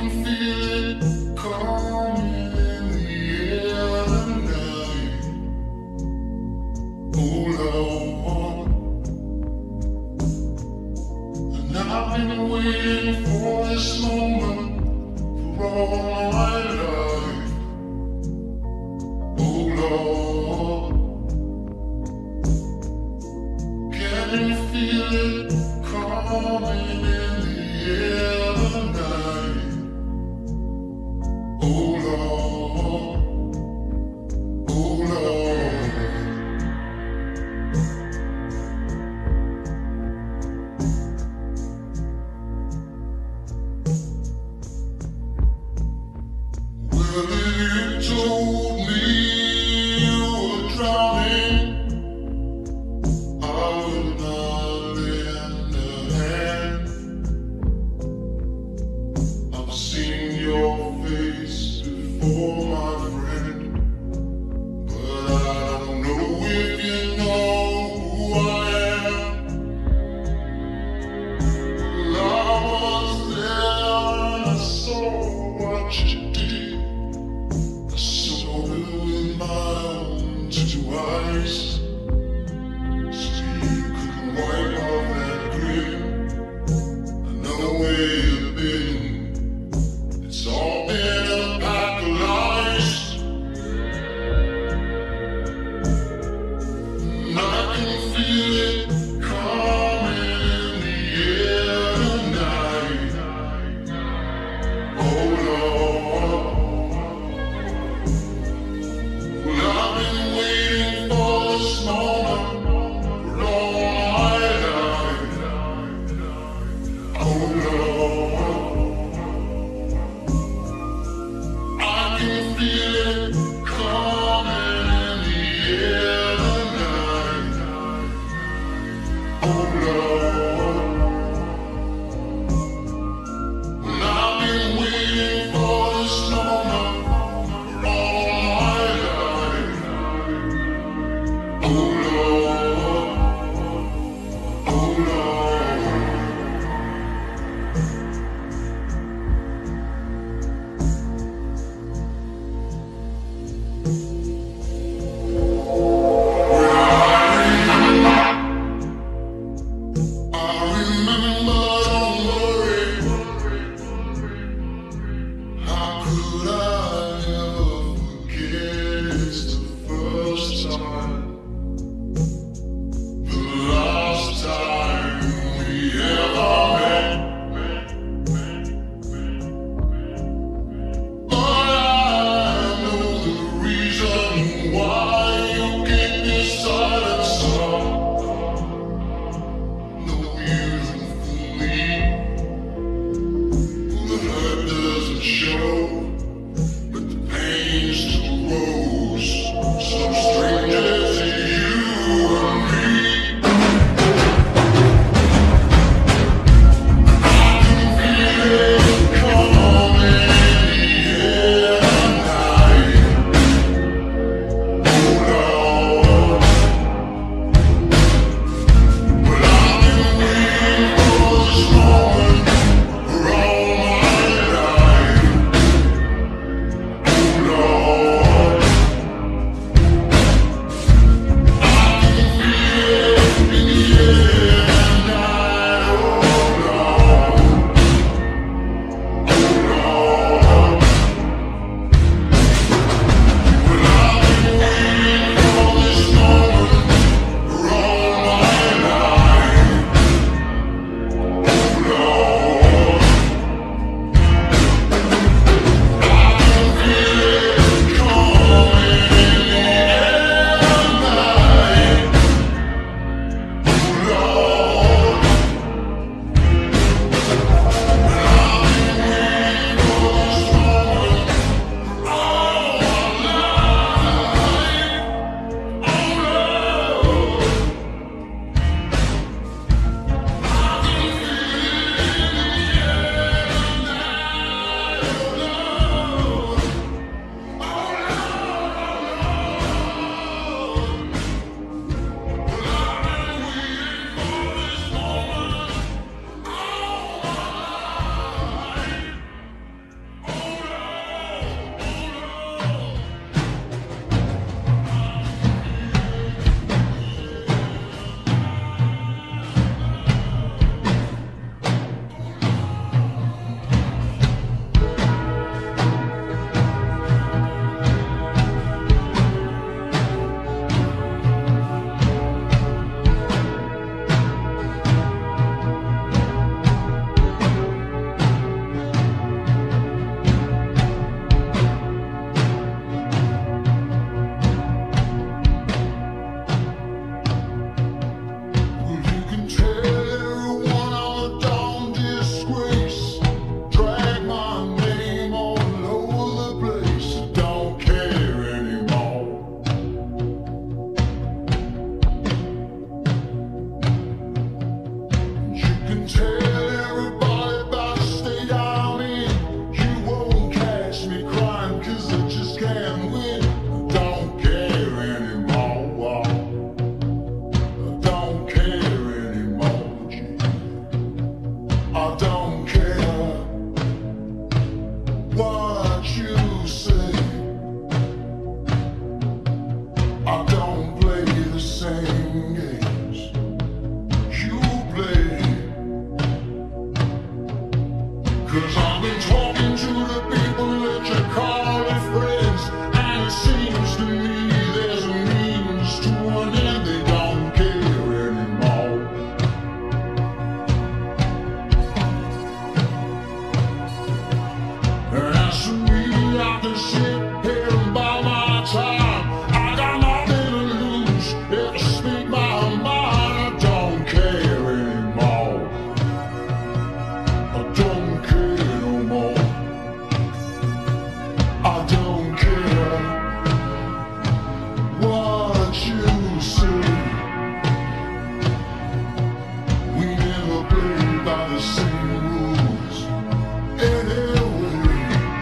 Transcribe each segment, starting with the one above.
Oh, Lord. 'Cause I've been talking to the people that you call your friends, and it seems to me there's a means to an end. They don't care anymore. And as for me, I can sit here and buy my time. I got nothing to lose if I speak my mind. I don't care anymore. I don't care no more. I don't care what you say. We never played by the same rules anyway.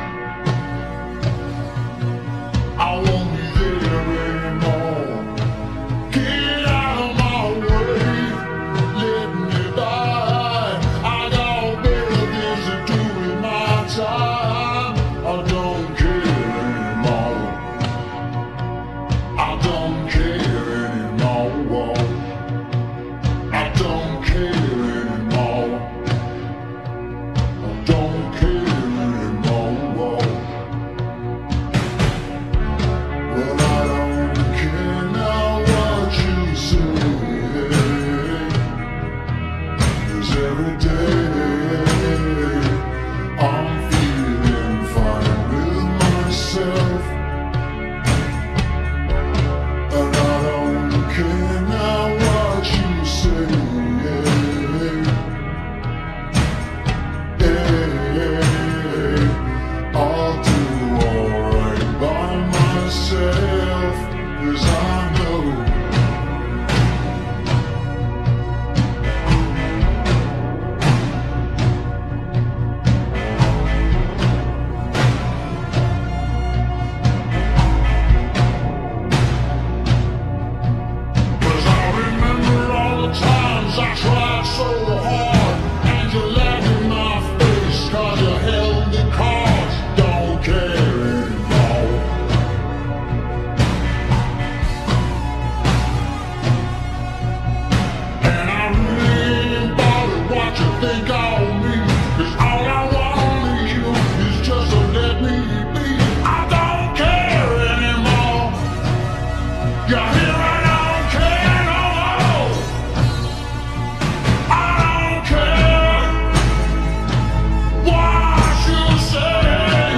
I won't be there anymore. Get out of my way, let me by. I got better things to do with my time. I don't care anymore. I don't care anymore. I don't care anymore. I don't care anymore. Well, I don't care now what you say, 'cause every day I'm feeling fine with myself. And I don't care now what you say. I'll do alright by myself, 'cause I know. Cause I remember all the times I tried so hard, and you laughed in my face 'cause you held the cards. Don't care anymore. And I really ain't bothered what you think of me, 'cause all I want of you is just to let me be. I don't care anymore. You hear, I don't care no more. I don't care what you say.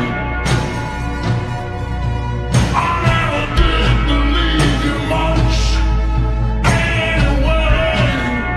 I never did believe you much anyway.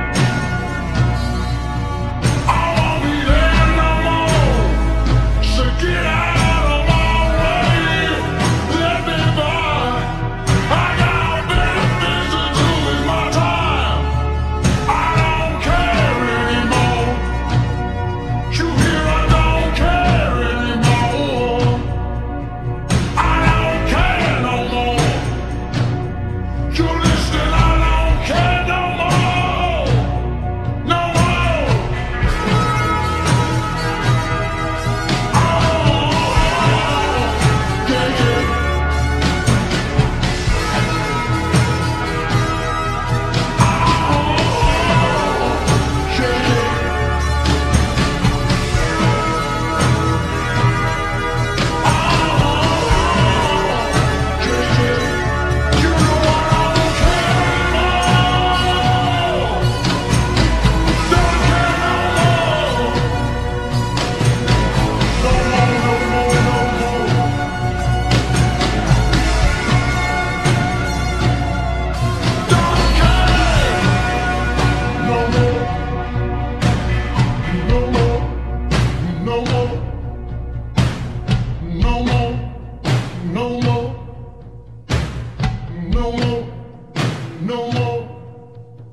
I won't be there no more. So get out of my way, let me by. I got better things to do with my time. I don't care anymore. You hear, I don't care anymore. I don't care no more. You listen, I don't care no more. No more. Oh, yeah, yeah.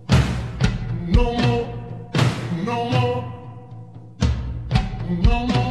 No more.